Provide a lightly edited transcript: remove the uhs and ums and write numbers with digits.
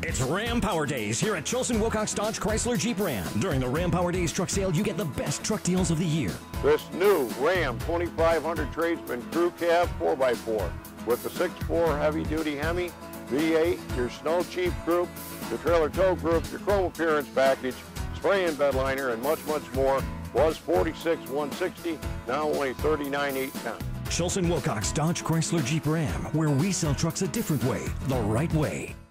It's Ram Power Days here at Chilson, Wilcox, Dodge, Chrysler, Jeep, Ram. During the Ram Power Days truck sale, you get the best truck deals of the year. This new Ram 2500 Tradesman Crew Cab 4x4 with the 6.4 heavy-duty Hemi, V8, your Snow Chief group, the Trailer Tow group, your Chrome Appearance package, spray and bed liner, and much, much more was $46,160, now only $39,810. Chilson, Wilcox, Dodge, Chrysler, Jeep, Ram, where we sell trucks a different way, the right way.